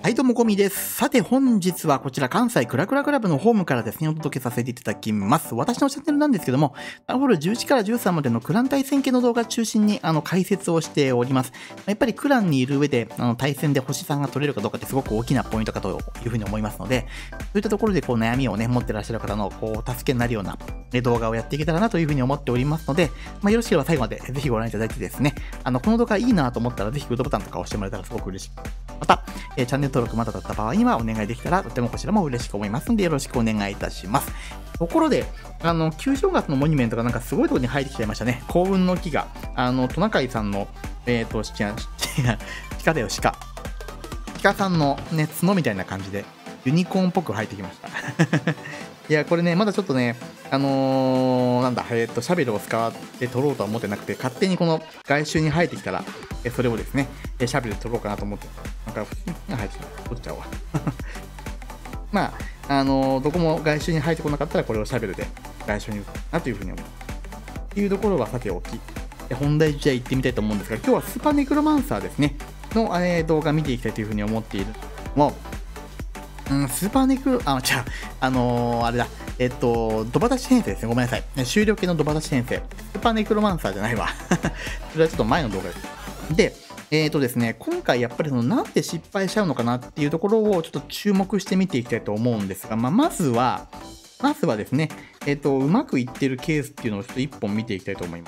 はい、どうも、コミです。さて、本日はこちら、関西クラクラクラブのホームからですね、お届けさせていただきます。私のチャンネルなんですけども、タウンホール11から13までのクラン対戦系の動画中心に、解説をしております。やっぱりクランにいる上で、対戦で星3が取れるかどうかってすごく大きなポイントかというふうに思いますので、そういったところで、悩みをね、持ってらっしゃる方の、助けになるような動画をやっていけたらなというふうに思っておりますので、よろしければ最後までぜひご覧いただいてですね、この動画いいなと思ったら、ぜひグッドボタンとか押してもらえたらすごく嬉しい。また、チャンネル登録まだだった場合にはお願いできたらとてもこちらも嬉しく思いますのでよろしくお願いいたします。ところで、旧正月のモニュメントがなんかすごいところに入ってきちゃいましたね。幸運の木が、トナカイさんの、鹿だよ、鹿。鹿さんのね、角みたいな感じで、ユニコーンっぽく入ってきました。いや、これね、まだちょっとね、シャベルを使って取ろうとは思ってなくて、勝手にこの外周に生えてきたら、それをですね、シャベルで取ろうかなと思って、なんか、生えてきたら取っちゃうわ。まあ、どこも外周に生えてこなかったら、これをシャベルで外周に打つなというふうに思う。っていうところはさておき、本題じゃ行ってみたいと思うんですが、今日はスーパーネクロマンサーですね、の、動画見ていきたいというふうに思っているのも、スーパーネクロ、あれだ、ドバタシ編成ですね。ごめんなさい。終了系のドバタシ編成。スーパーネクロマンサーじゃないわ。それはちょっと前の動画です。で、ですね、今回やっぱりなんで失敗しちゃうのかなっていうところをちょっと注目して見ていきたいと思うんですが、まずはですね、うまくいってるケースっていうのをちょっと一本見ていきたいと思います。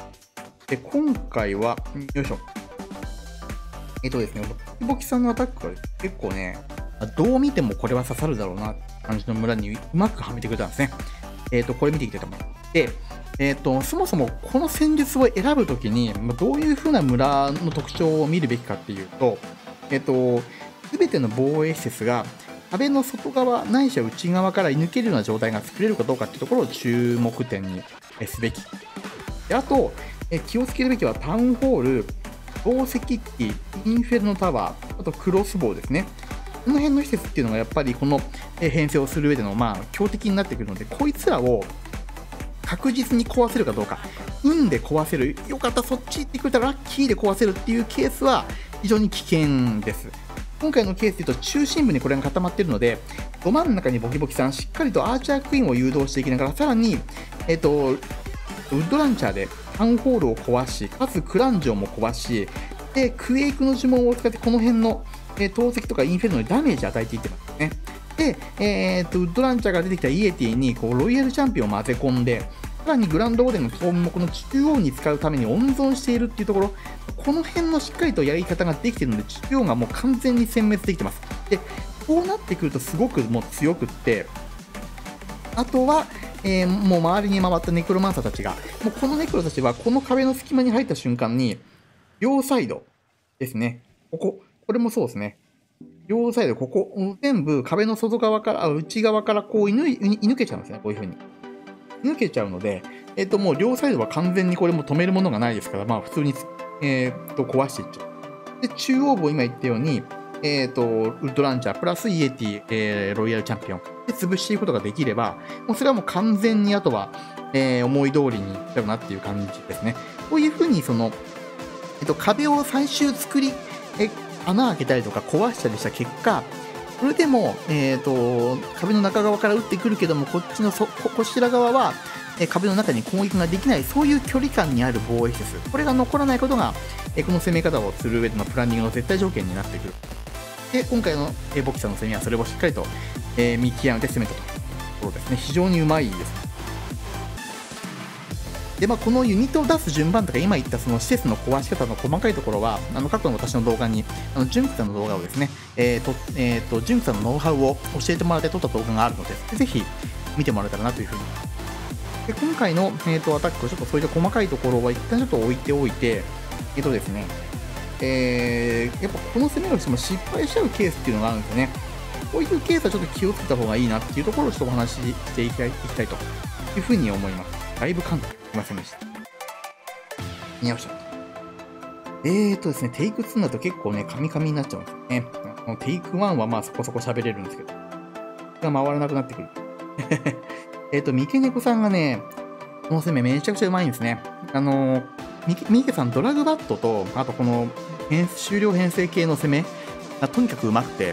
で、今回は、よいしょ。ですね、ボキさんのアタックが結構ね、どう見てもこれは刺さるだろうな感じの村にうまくはめてくれたんですね。これ見ていきたいと思います。で、そもそもこの戦術を選ぶときに、どういう風な村の特徴を見るべきかっていうと、すべての防衛施設が壁の外側ないしは内側から抜けるような状態が作れるかどうかっていうところを注目点にすべき。であと、気をつけるべきはタウンホール、宝石機、インフェルノタワー、あとクロスボウですね。この辺の施設っていうのがやっぱりこの編成をする上での強敵になってくるので、こいつらを確実に壊せるかどうか、運で壊せる、よかったそっち行ってくれたらラッキーで壊せるっていうケースは非常に危険です。今回のケースでいうと中心部にこれが固まっているので、ど真ん中にボキボキさんしっかりとアーチャークイーンを誘導していきながら、さらに、ウッドランチャーでタウンホールを壊し、かつクランジョンも壊し、でクエイクの呪文を使ってこの辺の投石とかインフェルノにダメージ与えていってますね。で、ウッドランチャーが出てきたイエティにロイヤルチャンピオンを混ぜ込んで、さらにグランドオーデンのトンもこの中央に使うために温存しているっていうところ、この辺のしっかりとやり方ができているので、中央がもう完全に殲滅できてます。で、こうなってくるとすごくもう強くって、あとは、もう周りに回ったネクロマンサーたちが、もうこのネクロたちはこの壁の隙間に入った瞬間に、両サイドですね、これもそうですね。両サイド、ここ、全部壁の外側から、内側からこう射抜けちゃうんですね。こういう風に。抜けちゃうので、もう両サイドは完全にこれも止めるものがないですから、普通に、壊していっちゃう。で、中央部を今言ったように、ウッドランチャープラスイエティ、ロイヤルチャンピオンで潰していくことができれば、もうそれはもう完全にあとは、思い通りにいっちゃうなっていう感じですね。こういう風に壁を最終作り、穴開けたりとか壊したりした結果、それでも、壁の中側から撃ってくるけども、こっちのこちら側は、壁の中に攻撃ができない、そういう距離感にある防衛施設、これが残らないことが、この攻め方をする上でのプランニングの絶対条件になってくる。で、今回の、ボキさんの攻めはそれをしっかりと、見極めて攻めたところですね。非常にうまいですね。で、このユニットを出す順番とか、今言ったその施設の壊し方の細かいところは、過去の私の動画に、ジュンクさんの動画をですね、ジュンクさんのノウハウを教えてもらって撮った動画があるので、ぜひ見てもらえたらなというふうに。で、今回の、アタックをちょっとそういった細かいところは一旦ちょっと置いておいて、ですね、やっぱこの攻めをしても失敗しちゃうケースっていうのがあるんですよね。こういうケースはちょっと気をつけた方がいいなっていうところをちょっとお話ししていきたいというふうに思います。だいぶ簡単にいませんでした。よいしょ。ですね、テイク2だと結構ね、カミカミになっちゃうんですよね。テイク1はそこそこ喋れるんですけど、が回らなくなってくる。三毛猫さんがね、この攻めめちゃくちゃうまいんですね。三毛さん、ドラグバットと、あとこの終了編成系の攻めがとにかくうまくて、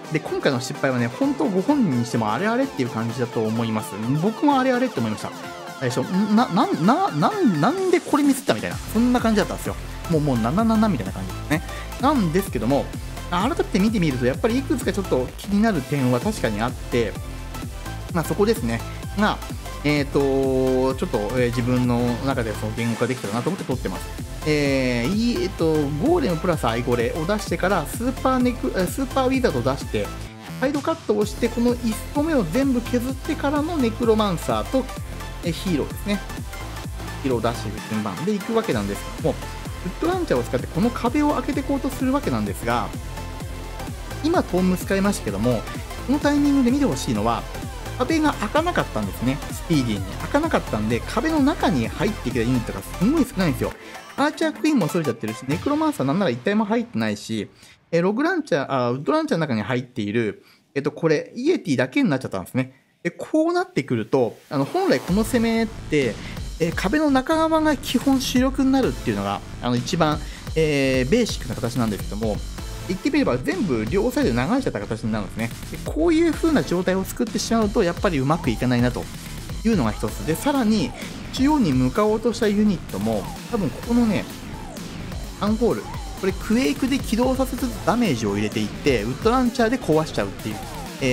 で、今回の失敗はね、本当ご本人にしてもあれあれっていう感じだと思います。僕もあれあれって思いました。最初、なんでこれミスったみたいな、そんな感じだったんですよ。もうなみたいな感じですね。なんですけども、改めて見てみると、やっぱりいくつかちょっと気になる点は確かにあって、そこですね。ちょっと、自分の中でその言語化できたらなと思って撮ってます。ゴーレムプラスアイゴレを出してからスーパーウィザードを出して、サイドカットをして、この1個目を全部削ってからのネクロマンサーと、ヒーローですね。ヒーローを出していく順番でいくわけなんですけども、ウッドランチャーを使ってこの壁を開けていこうとするわけなんですが、今トーム使いましたけども、このタイミングで見てほしいのは、壁が開かなかったんですね。スピーディーに。開かなかったんで、壁の中に入ってきたユニットがすごい少ないんですよ。アーチャークイーンもそれちゃってるし、ネクロマンサーなんなら1体も入ってないし、ウッドランチャーの中に入っている、これ、イエティだけになっちゃったんですね。で、こうなってくると、本来この攻めって、壁の中側が基本主力になるっていうのが、一番、ベーシックな形なんですけども、言ってみれば全部両サイドで流しちゃった形になるんですね。でこういう風な状態を作ってしまうと、やっぱりうまくいかないなというのが一つで、さらに中央に向かおうとしたユニットも、多分ここのね、アンホール、これクエイクで起動させつつダメージを入れていって、ウッドランチャーで壊しちゃうっていう、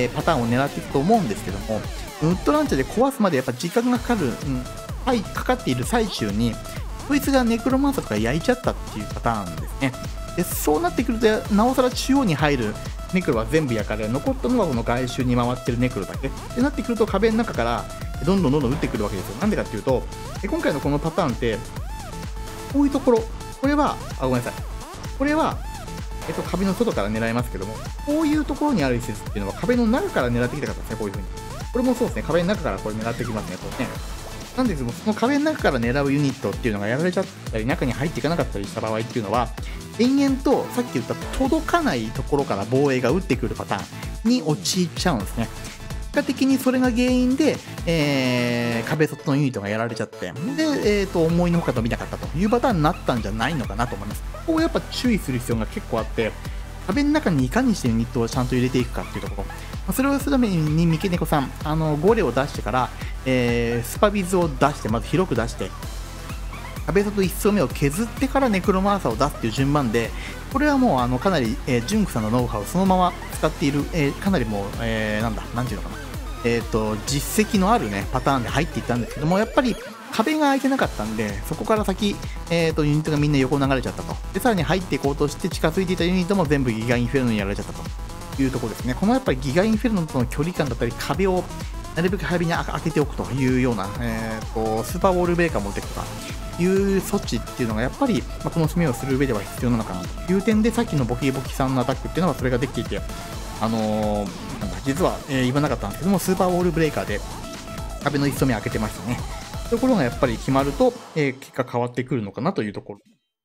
パターンを狙っていくと思うんですけども、ウッドランチャーで壊すまでやっぱ時間がかかる、かかっている最中に、こいつがネクロマンサーとか焼いちゃったっていうパターンですね。でそうなってくると、なおさら中央に入るネクロは全部焼かれ、残ったのはこの外周に回ってるネクロだけってなってくると、壁の中からどんどん打ってくるわけですよ。なんでかっていうと、今回のこのパターンって、こういうところ、これは、ごめんなさい、これは、壁の外から狙いますけども、こういうところにある施設っていうのは壁の中から狙ってきたかったですね、こういう風に。これもそうですね、壁の中からこれ狙ってきますね、こうね。なんですけども、その壁の中から狙うユニットっていうのがやられちゃったり、中に入っていかなかったりした場合っていうのは、延々とさっき言った届かないところから防衛が打ってくるパターンに陥っちゃうんですね。結果的にそれが原因で、壁外のユニットがやられちゃって、で、思いのほか伸びなかったというパターンになったんじゃないのかなと思います。ここをやっぱ注意する必要が結構あって、壁の中にいかにしてユニットをちゃんと入れていくかっていうところ。それをするために、三毛猫さん、ゴレを出してから、スパビズを出して、まず広く出して、壁外1層目を削ってからネクロマンサーを出すっていう順番で、これはもうかなり、ジュンクさんのノウハウをそのまま使っている、かなりもう、なんていうのかな、実績のあるね、パターンで入っていったんですけども、やっぱり壁が開いてなかったんで、そこから先、ユニットがみんな横流れちゃったと。で、さらに入っていこうとして近づいていたユニットも全部ギガインフェルノにやられちゃったというところですね。このやっぱりギガインフェルノとの距離感だったり、壁をなるべく早めに開けておくというような、スーパーウォールブレーカーを持っていくとかいう措置っていうのがやっぱり、この攻めをする上では必要なのかなという点で、さっきのボキボキさんのアタックっていうのはそれができていて、実は、言わなかったんですけども、スーパーウォールブレーカーで壁の1層目開けてましたね。ところがやっぱり決まると、結果変わってくるのかなというところ。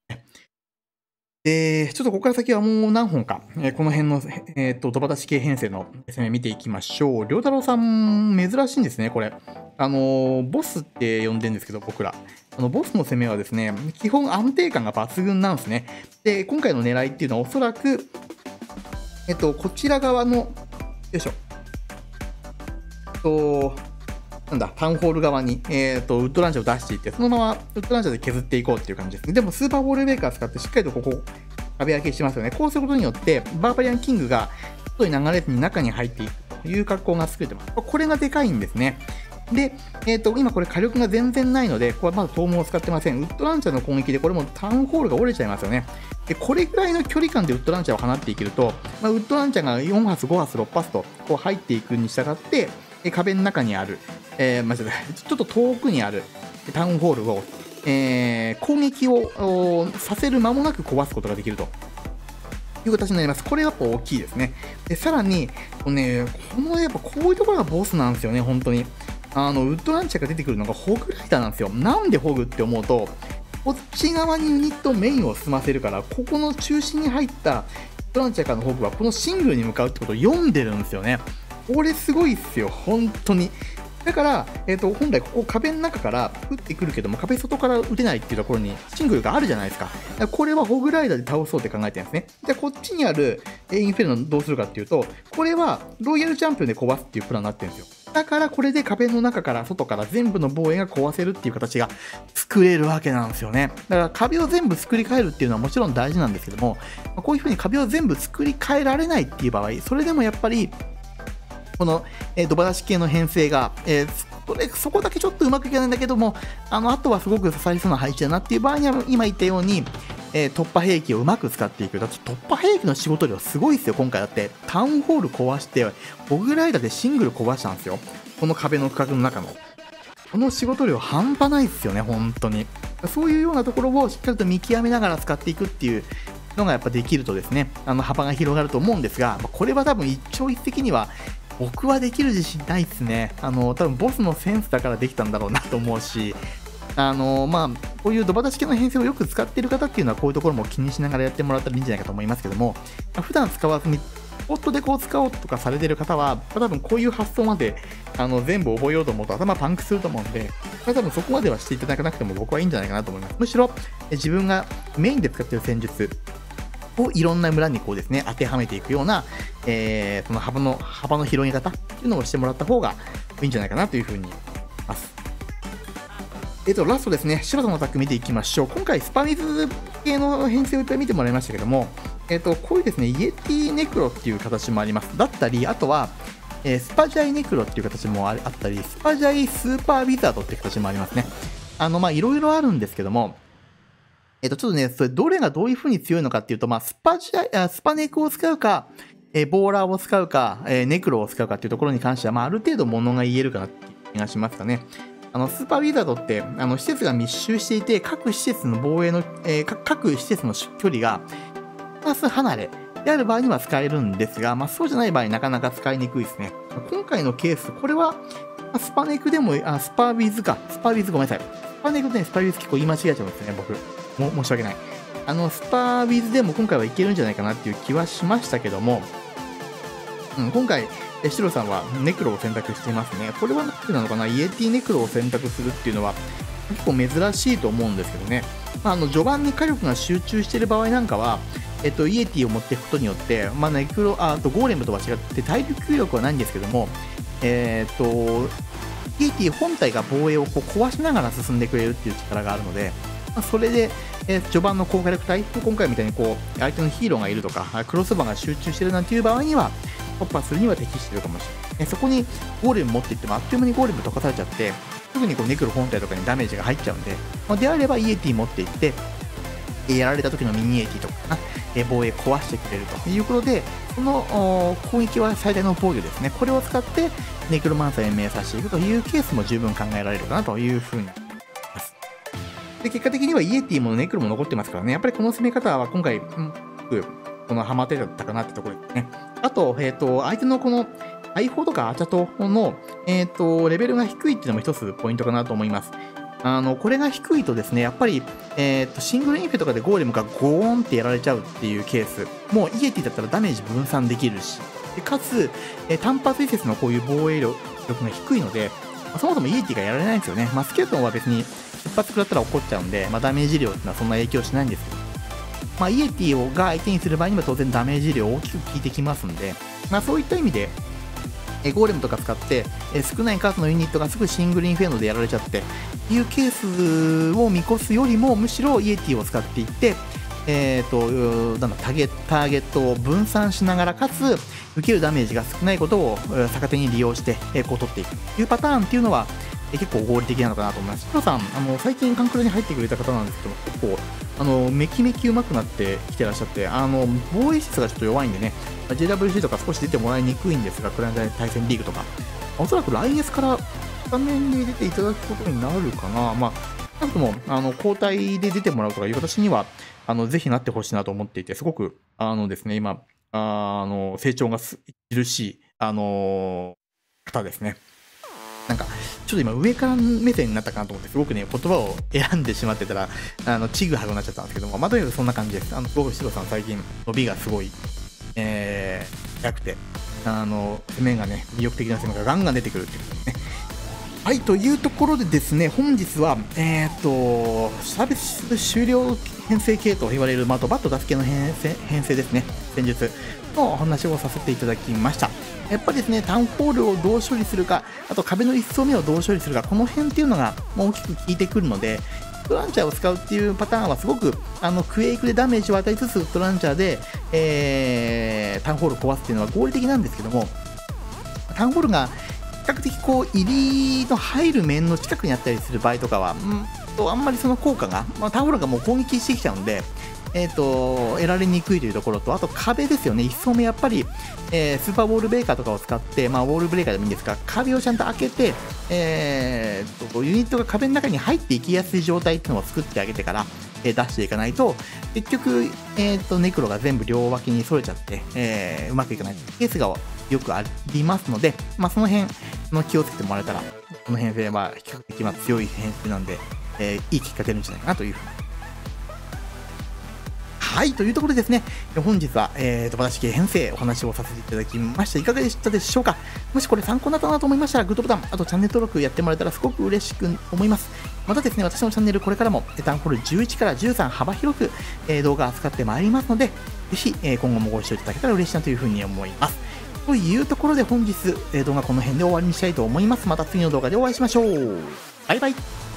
ちょっとここから先はもう何本か、この辺の、ドバタシ系編成の攻め見ていきましょう。良太郎さん、珍しいんですね、これ。ボスって呼んでるんですけど、僕ら。ボスの攻めはですね、基本安定感が抜群なんですね。で、今回の狙いっていうのはおそらく、こちら側の、よいしょ。タウンホール側に、ウッドランチャーを出していって、そのままウッドランチャーで削っていこうっていう感じですね。でも、スーパーウォールブレーカー使ってしっかりとここ、壁開けしてますよね。こうすることによって、バーバリアンキングが外に流れずに中に入っていくという格好が作れてます。これがでかいんですね。で、今これ火力が全然ないので、これはまだトームを使ってません。ウッドランチャーの攻撃でこれもタウンホールが折れちゃいますよね。で、これぐらいの距離感でウッドランチャーを放っていけると、ウッドランチャーが4発、5発、6発とこう入っていくに従って、壁の中にある、ちょっと遠くにあるタウンホールを、攻撃をさせる間もなく壊すことができるという形になります。これがやっぱ大きいですね。でさらに、やっぱこういうところがボスなんですよね、本当に。ウッドランチャーが出てくるのがホグライダーなんですよ。なんでホグって思うと、こっち側にユニットメインを進ませるから、ここの中心に入ったウッドランチャーからのホグはこのシングルに向かうってことを読んでるんですよね。これすごいっすよ、本当に。 だから、本来ここ壁の中から打ってくるけども、壁外から打てないっていうところにシングルがあるじゃないですか。だからこれはホグライダーで倒そうって考えてるんですね。じゃあこっちにあるインフェルノどうするかっていうと、これはロイヤルチャンピオンで壊すっていうプランになってるんですよ。だからこれで壁の中から外から全部の防衛が壊せるっていう形が作れるわけなんですよね。だから壁を全部作り変えるっていうのはもちろん大事なんですけども、こういう風に壁を全部作り変えられないっていう場合、それでもやっぱりこの、ドバ出し系の編成が、そこだけちょっとうまくいかないんだけども、あとはすごく刺さりそうな配置だなっていう場合には、今言ったように、突破兵器をうまく使っていく。だって突破兵器の仕事量すごいですよ、今回だって。タウンホール壊して、ホグライダーでシングル壊したんですよ。この壁の区画の中の。この仕事量半端ないですよね、本当に。そういうようなところをしっかりと見極めながら使っていくっていうのがやっぱできるとですね、幅が広がると思うんですが、これは多分一朝一夕には、僕はできる自信ないですね。多分ボスのセンスだからできたんだろうなと思うし、こういうドバ出し系の編成をよく使っている方っていうのはこういうところも気にしながらやってもらったらいいんじゃないかと思いますけども、普段使わずにスポットでこう使おうとかされてる方は、多分こういう発想まで全部覚えようと思うと頭パンクすると思うんで、多分そこまではしていただかなくても僕はいいんじゃないかなと思います。むしろ自分がメインで使っている戦術をいろんな村にこうですね、当てはめていくような、その幅の広げ方っていうのをしてもらった方がいいんじゃないかなというふうに思います。ラストですね、白さんのアタック見ていきましょう。今回スパミズ系の編成をいっぱい見てもらいましたけども、こういうですね、イエティネクロっていう形もあります。だったり、あとは、スパジャイネクロっていう形もあったり、スパジャイスーパーウィザードっていう形もありますね。いろいろあるんですけども、ちょっとね、それどれがどういう風に強いのかっていうと、スパネクを使うか、ボーラーを使うか、ネクロを使うかっていうところに関しては、ある程度物が言えるかなっていう気がしますかね。スーパーウィザードって、施設が密集していて、各施設の防衛の、各施設の距離が、プラス離れである場合には使えるんですが、そうじゃない場合なかなか使いにくいですね。今回のケース、これは、スパネクでも、スパウィズごめんなさい。スパネクとね、スパウィズ結構言い間違えちゃうんですね、僕。申し訳ない。スパウィズでも今回はいけるんじゃないかなっていう気はしましたけども、今回、シロさんはネクロを選択していますね。これは何なのかな、イエティネクロを選択するっていうのは結構珍しいと思うんですけどね。序盤に火力が集中している場合なんかは、イエティを持っていくことによって、ネクロ、ゴーレムとは違って体力はないんですけども、イエティ本体が防衛をこう壊しながら進んでくれるっていう力があるので、それで、序盤の高火力帯、今回みたいにこう相手のヒーローがいるとか、クロスバーが集中しているなんていう場合には、突破するには適しているかもしれない。そこにゴーレム持っていっても、あっという間にゴーレム溶かされちゃって、特にこうネクロ本体とかにダメージが入っちゃうんで、であればイエティ持っていって、やられた時のミニエティとか、防衛壊してくれるということで、その攻撃は最大の防御ですね。これを使ってネクロマンサーを延命させていくというケースも十分考えられるかなというふうに思います。で、結果的にはイエティもネクロも残ってますからね、やっぱりこの攻め方は今回、このハマってだったかなってところですね。あと、相手のこの大砲とかアーチャトの、レベルが低いっていうのも一つポイントかなと思います。これが低いとですね、やっぱり、シングルインフェとかでゴーレムがゴーンってやられちゃうっていうケース、もうイエティだったらダメージ分散できるし、でかつ、単発施設のこういう防衛力が低いので、そもそもイエティがやられないんですよね。スケルトンは別に一発食らったら怒っちゃうんで、ダメージ量っていうのはそんな影響しないんですけど、イエティが相手にする場合には当然ダメージ量大きく効いてきますんで、そういった意味で、ゴーレムとか使って、少ない数のユニットがすぐシングルインフェーノでやられちゃっていうケースを見越すよりも、むしろイエティを使っていって、ターゲットを分散しながら、かつ受けるダメージが少ないことを逆手に利用して、こう取っていくというパターンっていうのは、結構合理的なのかなと思います。ヒロさん、最近カンクルに入ってくれた方なんですけど、結構メキメキ上手くなってきてらっしゃって、防衛質がちょっと弱いんでね、JWC とか少し出てもらいにくいんですが、クライアント対戦リーグとか、おそらく来月からスタメンで出ていただくことになるかな。なくとも交代で出てもらうとかいう形にはぜひなってほしいなと思っていて、すごくですね、今成長が著しい方ですね。なんかちょっと今上から目線になったかなと思って、すごくね言葉を選んでしまってたらちぐはぐになっちゃったんですけども、とにかくそんな感じです。僕シロさん最近伸びがすごい速くて攻めがね、魅力的な攻めがガンガン出てくるっていうことですね。 はい、というところでですね、本日は、サービス終了編成系と言われる、あとバット出す系の編成ですね、戦術のお話をさせていただきました。やっぱりですね、タウンホールをどう処理するか、あと壁の1層目をどう処理するか、この辺っていうのが大きく効いてくるので、フットランチャーを使うっていうパターンはすごくクエイクでダメージを与えつつフットランチャーで、タウンホールを壊すっていうのは合理的なんですけども、タウンホールが比較的こう入りの入る面の近くにあったりする場合とかは、あんまりその効果が、タウンホールがもう攻撃してきちゃうんで、得られにくいというところと、あと壁ですよね、1層目やっぱり、スーパーウォールブレーカーとかを使って、ウォールブレーカーでもいいんですが、壁をちゃんと開けて、ユニットが壁の中に入っていきやすい状態っていうのを作ってあげてから、出していかないと、結局、ネクロが全部両脇にそれちゃって、うまくいかないケースがよくありますので、その辺の気をつけてもらえたら、この編成は比較的強い編成なんで、いいきっかけるんじゃないかなというふうに。はい、というところでですね、本日は、私系編成お話をさせていただきました。いかがでしたでしょうか。もしこれ参考になったなと思いましたら、グッドボタン、あとチャンネル登録やってもらえたらすごく嬉しく思います。またですね、私のチャンネルこれからもタウンホール11から13幅広く、動画を扱ってまいりますので、ぜひ、今後もご視聴いただけたら嬉しいなというふうに思います。というところで本日、動画この辺で終わりにしたいと思います。また次の動画でお会いしましょう。バイバイ。